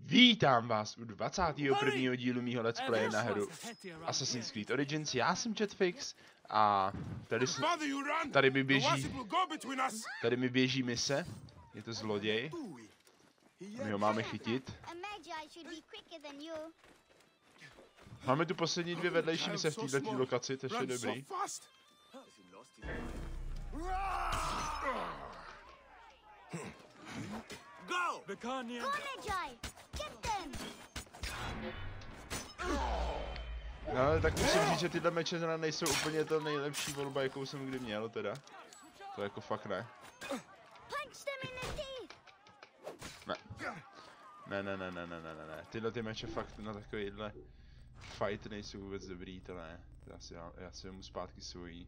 Vítám vás u 21. dílu mýho let's play na hru Assassin's Creed Origins. Já jsem Jetfix a tady mi běží mise. Je to zloděj. My ho máme chytit. Máme tu poslední dvě vedlejší mise v této lokaci, to je dobrý. Go! No, tak musím říct, že tyhle meče teda nejsou úplně to nejlepší volba, jakou jsem kdy měl teda. To jako fakt ne. Ne. Tyhle ty meče fakt na takovýhle fight nejsou vůbec dobrý, to ne. Já si vemu zpátky svojí.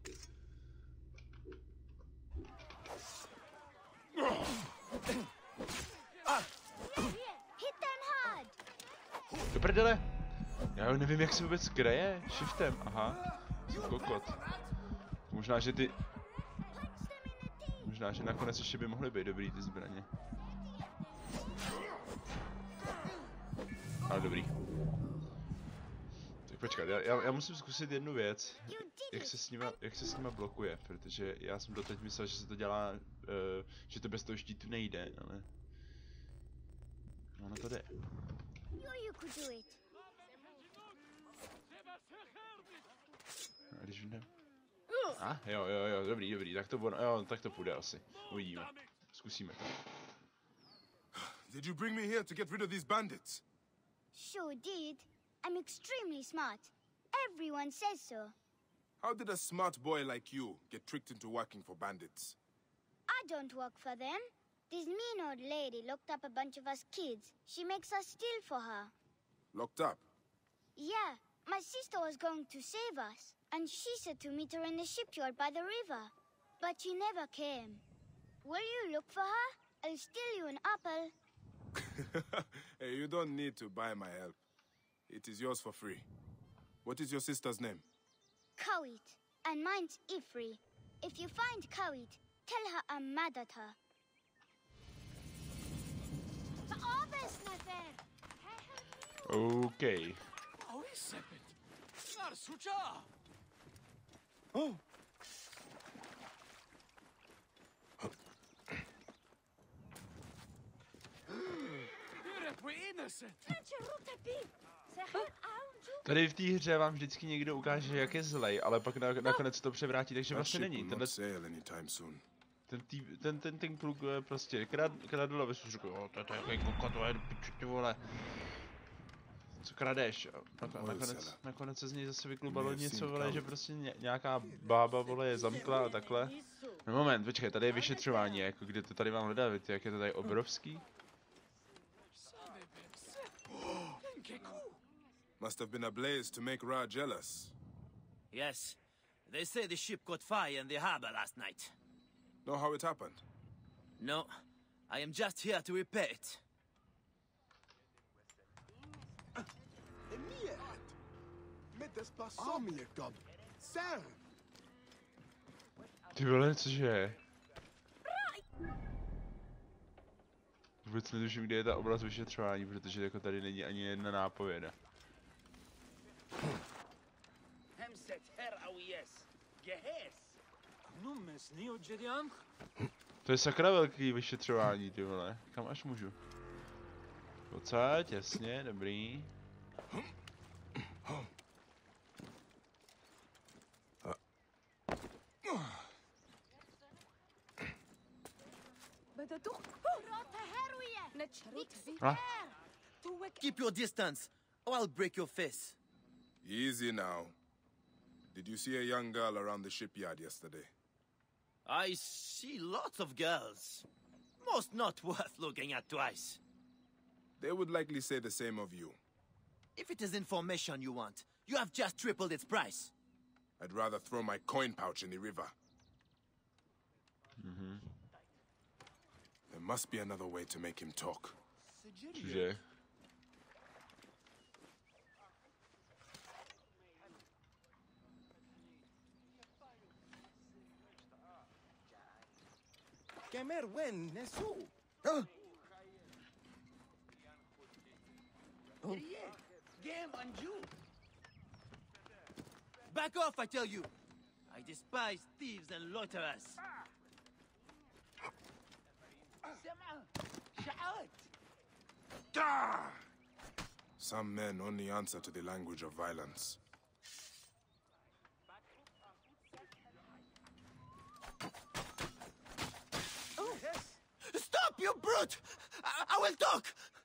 Do prdele! Já nevím, jak se vůbec kraje. Shiftem, aha. Jsem kokot. Možná, že nakonec ještě by mohly být dobrý ty zbraně. Ale dobrý. Tak počkat, já musím zkusit jednu věc. Jak se s nima blokuje, protože já jsem doteď myslel, že se to dělá, že to bez toho štítu nejde, ale... No, to jde. A když jde... Jo, dobrý, tak to půjde asi. Uvidíme. Zkusíme to. Did you bring me here to get rid of these bandits? Sure did. I'm extremely smart. Everyone says so. How did a smart boy like you get tricked into working for bandits? I don't work for them. This mean old lady locked up a bunch of us kids. She makes us steal for her. Locked up? Yeah, my sister was going to save us, and she said to meet her in the shipyard by the river. But she never came. Will you look for her? I'll steal you an apple. Hey, you don't need to buy my help. It is yours for free. What is your sister's name? Kawit, and mine's Ifri. If you find Kawit, tell her I'm mad at her. OK. Oh. Tady v té hře vám vždycky někdo ukáže, jak je zlej, ale pak nakonec to převrátí, takže vlastně není. Ten kluk prostě kradl a vy jste řekl, to je takový kokot, to je piču, ty vole. Co kradeš? Nakonec se z něj zase vyklubalo něco, vole, že prostě nějaká bába, vole, je zamkla a takhle. No moment, počkej, tady je vyšetřování, jako kde to tady mám hledat, víte, jak je to tady obrovský? Must have been a blaze to make Ra jealous. Yes. They say the ship caught fire in the harbor last night. Know how it happened? No. I am just here to repair it. Ty vole, cože? Vůbec netuším, kde je ta oblast vyšetřování, protože jako tady není ani jedna nápověda. To je sakra velký vyšetřování, ty vole. Kam až můžu? Pocať, jasně, dobrý. Keep your distance, or I'll break your face. Easy now. Did you see a young girl around the shipyard yesterday? I see lots of girls. Most not worth looking at twice. They would likely say the same of you. If it is information you want, you have just tripled its price. I'd rather throw my coin pouch in the river. There must be another way to make him talk. Cože? Back off, I tell you! I despise thieves and loiterers. Some men only answer to the language of violence. Stop, you brute! I will talk!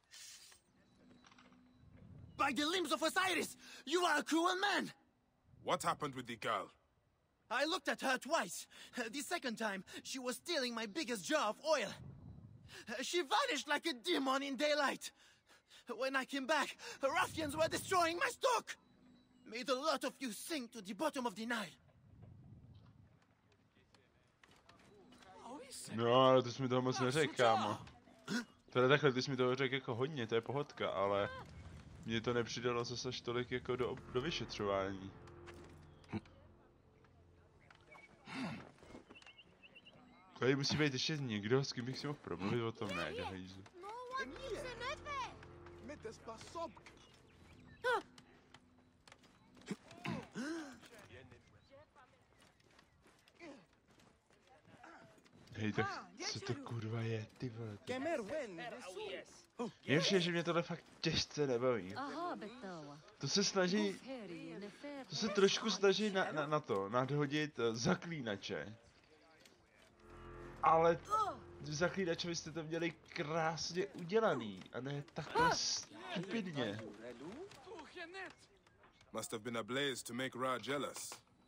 By the limbs of Osiris, you are a cruel man! What happened with the girl? I looked at her twice. The second time, she was stealing my biggest jar of oil. She vanished like a demon in daylight. When I came back, ruffians were destroying my stock. May the lot of you sink to the bottom of the Nile. No, ale ty jsi mi toho moc neřekl, kámo. Teda takhle, ty jsi mi toho řekl jako hodně, to je pohodka, ale mně to nepřidalo zase až tolik jako do vyšetřování. Tady musí být ještě někdo, s kým bych si mohl promluvit o tom, ne, do hejzu. Hej, tak co to kurva je, ty vole? Nejhorší je, že mě tohle fakt těžce nebaví. To se snaží, to se trošku snaží nadhodit zaklínače. Ale zaklínače byste to měli krásně udělaný, a ne takhle stupidně. Must have been a blaze to make Ra jealous.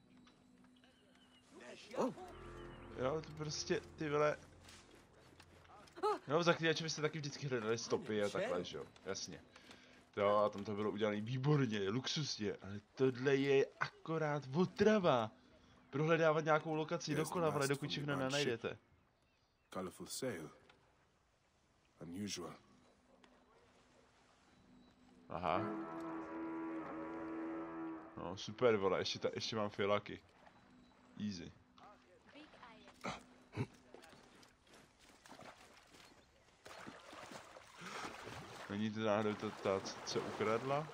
Jo, to prostě, ty vole. No, zaklínače byste taky vždycky hledali stopy a takhle, že jo, jasně. Jo, a tam to bylo udělané výborně, luxusně, ale tohle je akorát otrava. Prohledávat nějakou lokaci dokola, ale dokud všechno nenajdete. Colorful sail. Unusual. Aha. No, super, vole, ještě mám filaky. Easy. Není to náhodou ta, co ukradla?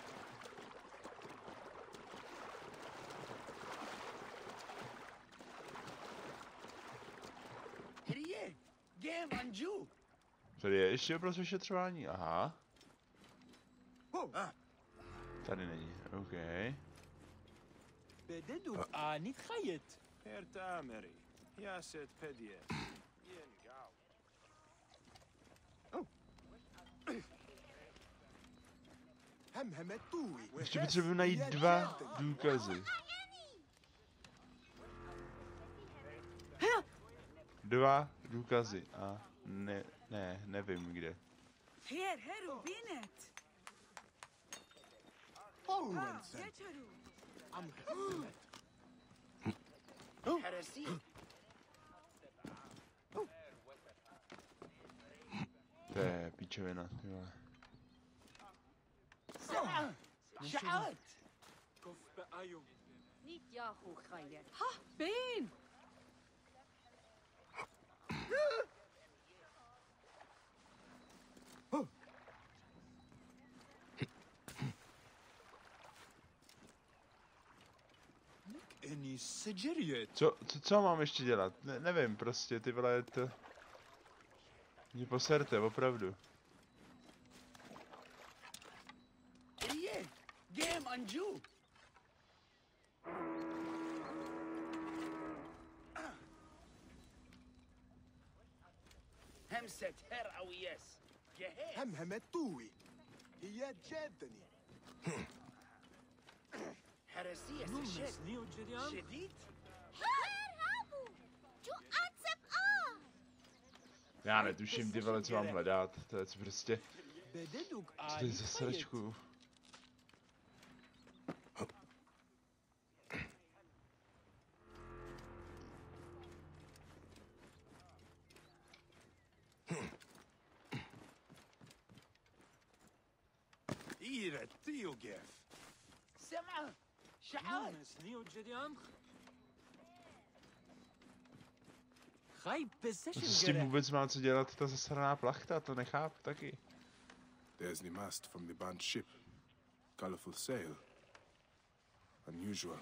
Tady je ještě pro vyšetřování, aha. Tady není, OK. Ještě potřebuji najít 2 důkazy. 2 důkazy a nevím kde. To je píčovina, ty vole. Co mám ještě dělat? Nevím, prostě, ty vole, to... Mě poserte, opravdu. Já netuším, ty vole, co mám hledat, to je prostě... Co to je za sračku? Co s tím vůbec má co dělat ta zasraná plachta, to nechápu taky. There's the mast from the banned ship. Colorful sail. Unusual.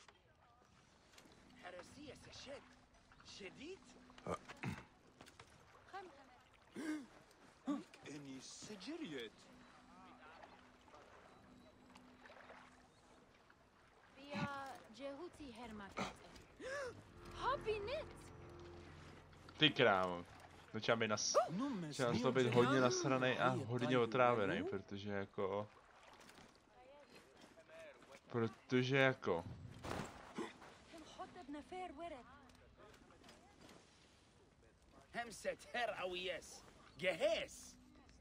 Ty krávo. Začal to být hodně nasranej a hodně otrávený, protože jako... همست هر اويس جهاز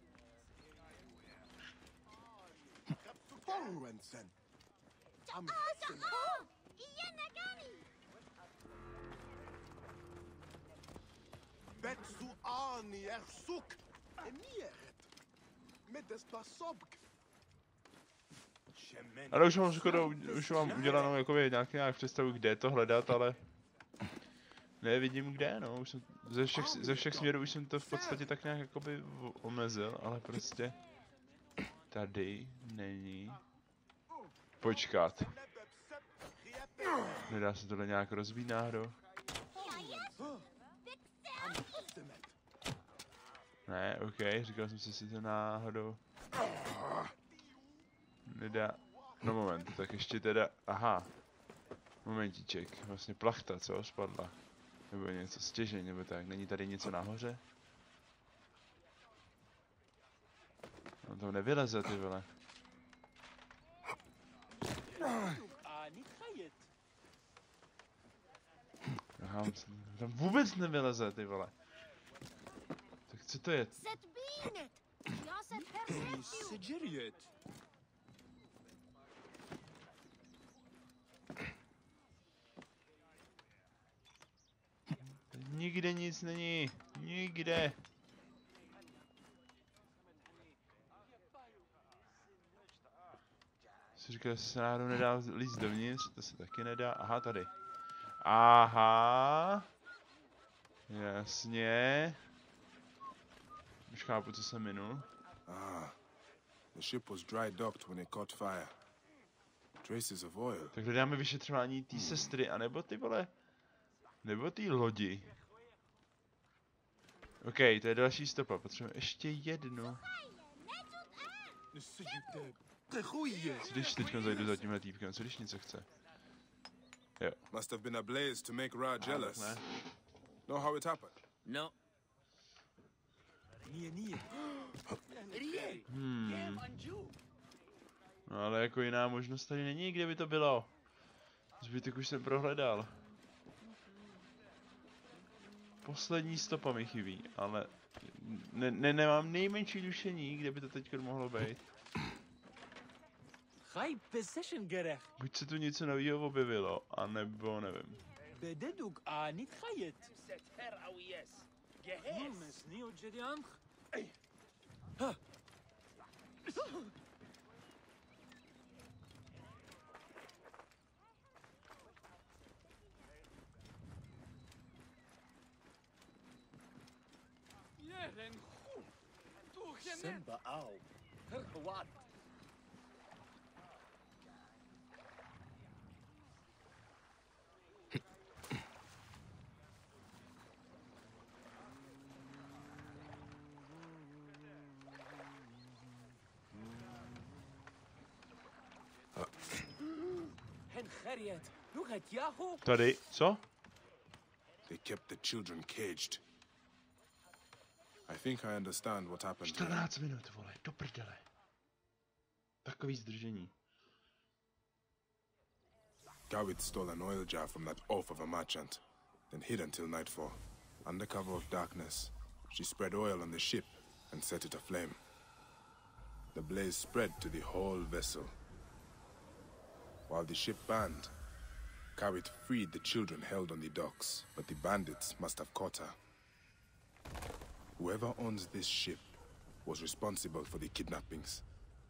Forwensen. Am Betsu ani ersuk. Emieret. Medes basobk. Ale už mám udělanou jakoby nějak představu, kde to hledat, ale... Nevidím kde, no, už jsem, ze všech směrů už jsem to v podstatě tak nějak jakoby omezil, ale prostě... Tady není... Počkat. Nedá se tohle nějak rozbít náhodou? Ne, ok, říkal jsem si to náhodou. Nedá... No moment, tak ještě teda... Aha. Momentíček, vlastně plachta, co? Spadla. Nebo něco stěžení, nebo tak. Není tady něco nahoře? On to nevyleze, ty vole. Aha, tam vůbec nevyleze, ty vole. Tak co to je? Nikde nic není. Nikde. Si říkal, že se náhodou nedá líst dovnitř, to se taky nedá. Aha, tady. Aha. Jasně. Už chápu, co jsem minul. The ship was dry docked when it caught fire. Traces of oil. Tak hledáme vyšetřování té sestry, anebo ty vole. Nebo té lodi. OK, to je další stopa, potřebujeme ještě jednu. Co když teďka zajdu za tímhle týpkem, co když něco chce? Jo. Must have been a blaze to make Ra jealous. Know how it happened? No. No ale jako jiná možnost tady není, kde by to bylo. Zbytek už jsem prohledal. Poslední stopa mi chybí, ale nemám nejmenší tušení, kde by to teď mohlo být. Buď se tu něco nového objevilo, anebo nevím. Simba au. What? Tady, co? They kept the children caged. I think I understand what happened. 14 minut, vole, do prdele. Takový zdržení. Gawit stole an oil jar from that oaf of a merchant, then hid until nightfall. Under cover of darkness, she spread oil on the ship and set it aflame. The blaze spread to the whole vessel. While the ship burned, Gawit freed the children held on the docks, but the bandits must have caught her. Whoever owns this ship was responsible for the kidnappings.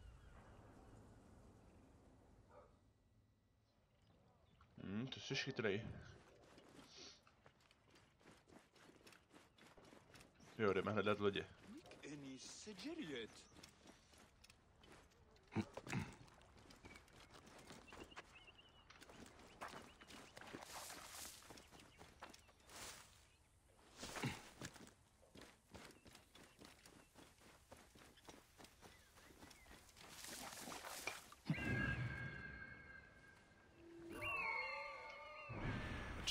To jsi chytrej. Jo, jdeme hledat lodě.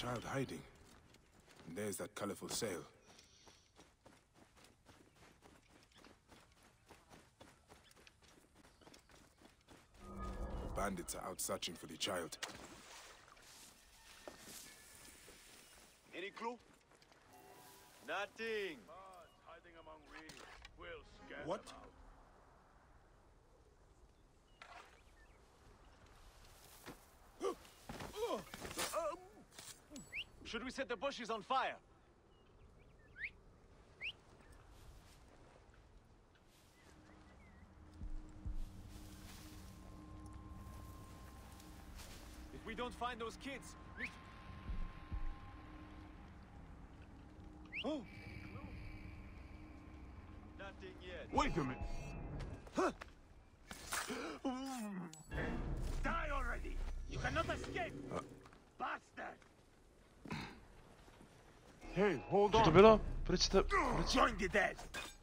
child hiding. And there's that colorful sail. The bandits are out searching for the child. Any clue? Nothing. Hiding among reeds. We'll scare What? them out. Should we set the bushes on fire? If we don't find those kids, oh! Nothing yet. Wait a minute. Die already! You cannot escape! Bastard! Hey, hold Co to on! bylo? Proč jste... Join the dead!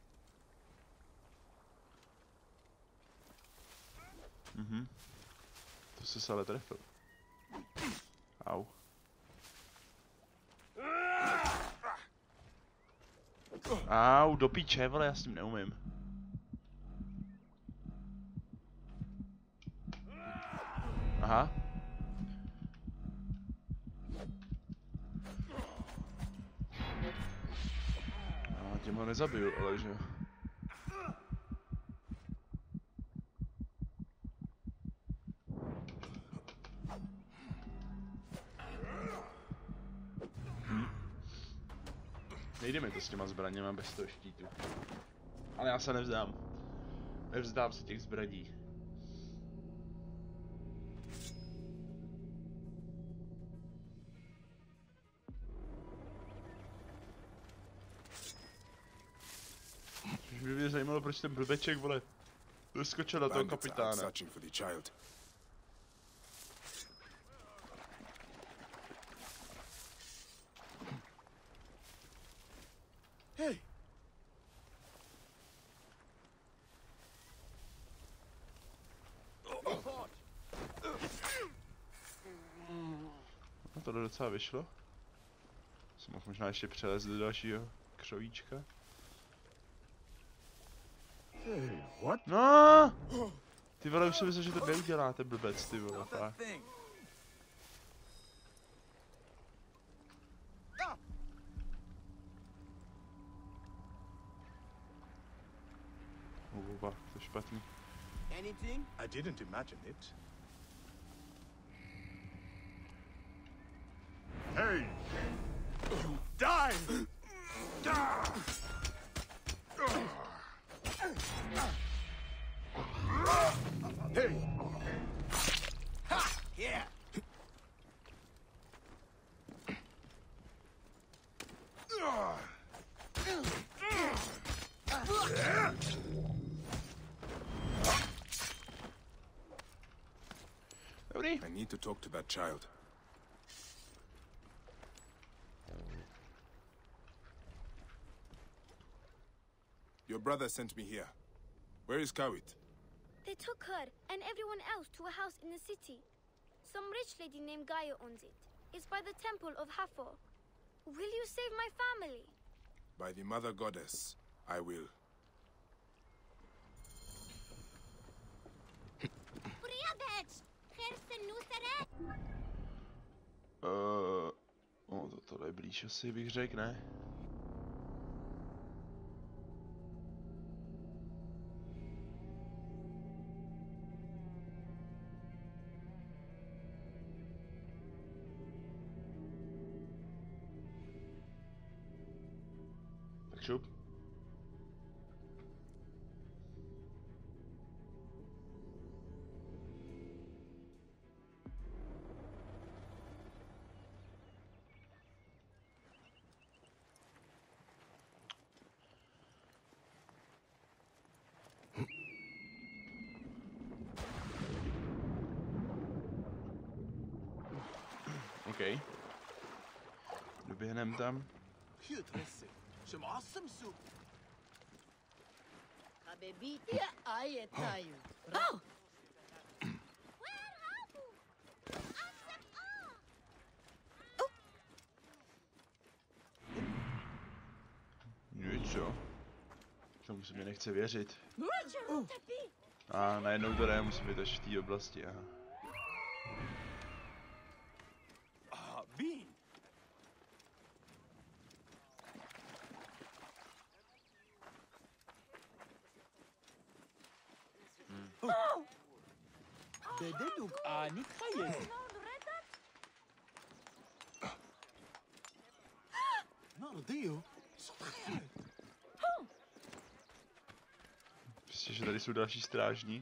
To jsi se ale trefil. Au. Au, do píče, vole, já s tím neumím. Aha. A tím ho nezabiju, ale že jo. Nejde mi to s těma zbraněma bez toho štítu. Ale já se nevzdám. Nevzdám se těch zbraní. Mě by zajímalo, proč ten blbeček, vole, doskočil na toho Bandits are out kapitána. searching for the child. Hey! No to docela vyšlo. Jsem mohl možná ještě přelez do dalšího křovíčka. Hey, what? No! Ty vole, už jsem myslel, že to neudělá ten blbec, ty vole, fakt. Oba, to je špatný. Anything? I didn't imagine it. Hey! You die! Hey! Ha! Here! Dobrý. I need to talk to that child. Your brother sent me here. Where is Kawit? They took her and everyone else to a house in the city. Some rich lady named Gaia owns it. It's by the temple of Hathor. Will you save my family? By the Mother Goddess, I will. No, tohle je blíž asi, bych řekl, ne? Tak šup. OK. Doběhnem tam. Some awesome soup. حبيبتي آية تايو jo. Tomu se mi nechce věřit. A najednou to ne, musím být až v té oblasti, aha. Bean! بددك آني خير. Dio, Prostě, že tady jsou další strážní.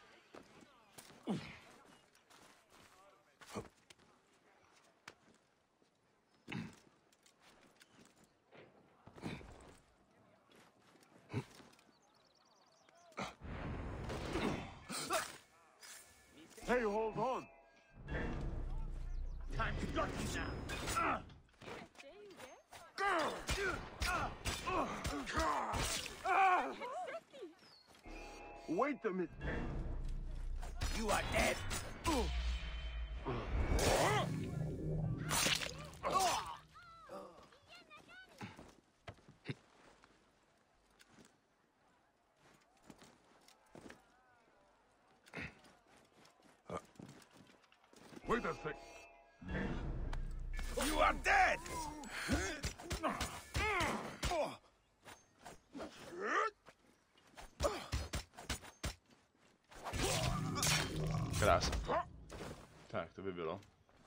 Hey, hold on! Time's got you now. Wait a minute! You are dead. wait a sec. You are dead. Krásně. Tak, to by bylo.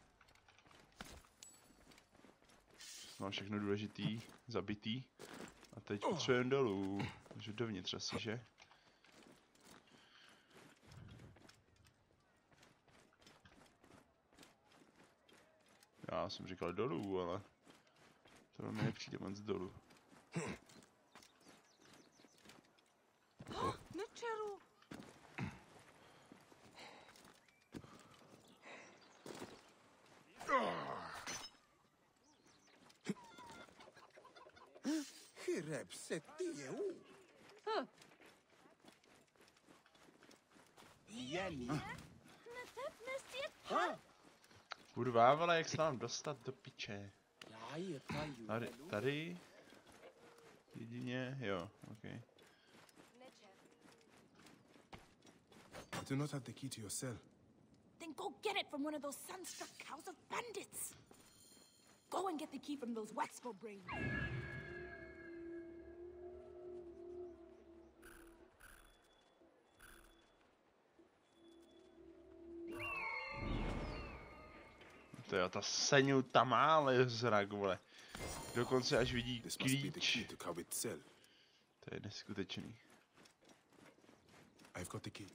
Mám všechno důležitý, zabitý. A teď potřebujeme dolů. Takže dovnitř asi, že? Já jsem říkal dolů, ale to mi nepřijde moc dolů. Nečeru. Hireb se tijeu. Jenny. Kurva, ale jak se nám dostat do piče? Tady, tady? Jedině, jo, ok. I do not have the key to your cell. Then go get it from one of those sunstruck cows of bandits. Go and get the key from those waxful brains. To jo, ta Seňu tam má ale zrak, vole. Dokonce až vidí This must be the klíč. key to Kawit's cell. To je neskutečný. I've got the key.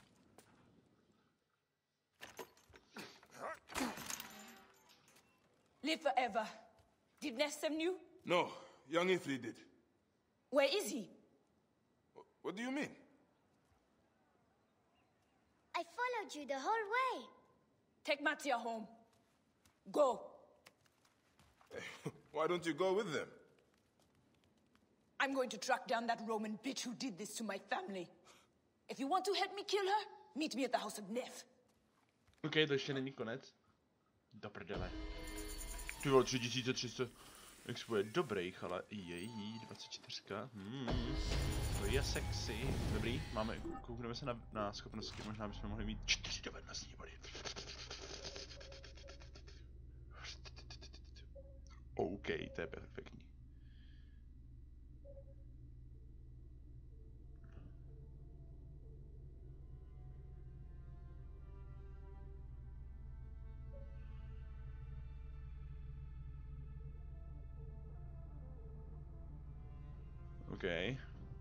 Live forever. Did Ness send you? No, young Ifrit did. Where is he? What do you mean? I followed you the whole way. Take Mattia home. Go. Why don't you go with them? I'm going to track down that Roman bitch who did this to my family. If you want to help me kill her, meet me at the house of Neff. Ok, to ještě není konec. Do prdele. Ty vole, 3300 expo je dobrých, ale její 24. To je sexy. Dobrý, máme, koukneme se na schopnosti, možná bychom mohli mít 4 dovednostní body. OK, to je perfektní. OK.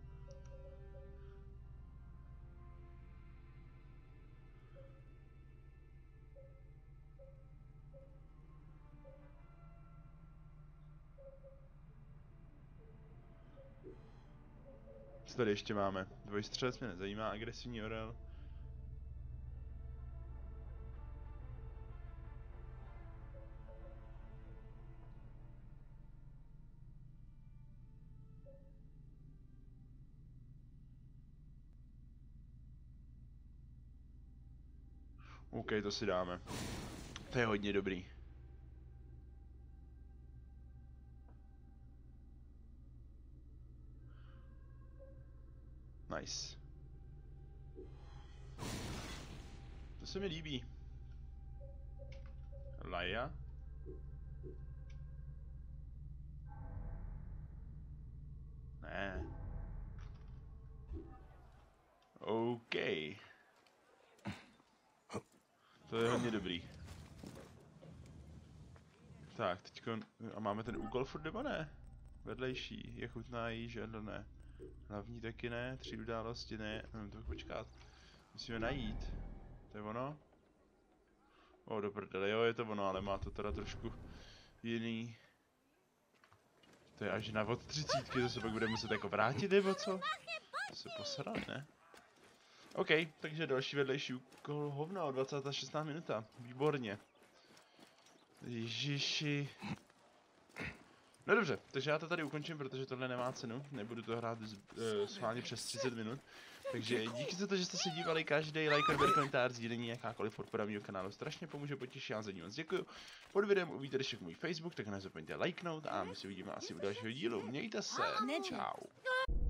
Co tady ještě máme? Dvojstřelec mě nezajímá, agresivní orel. OK, to si dáme. To je hodně dobrý. Nice. To se mi líbí. Laia. Ne. OK. To je hodně dobrý. Tak, teďko... A máme ten úkol furt, nebo ne? Vedlejší. Je chutná jíž, jedlo ne. Hlavní taky ne, 3 události ne. To počkat. Musíme najít. To je ono? O, do prdele, jo, je to ono, ale má to teda trošku jiný. To je až na od 30, to se pak bude muset jako vrátit, nebo co? To se posral, ne? OK, takže další vedlejší úkol hovno, 26. minuta. Výborně. Ježiši. No dobře, takže já to tady ukončím, protože tohle nemá cenu. Nebudu to hrát schválně přes 30 minut. Takže díky za to, že jste se dívali, každý like, odběr, komentář, sdílení, jakákoliv podpora mého kanálu strašně pomůže, potěší, já za ní moc děkuju. Pod videem uvidíte ještě můj Facebook, tak nezapomeňte lajknout a my se uvidíme asi u dalšího dílu. Mějte se, čau.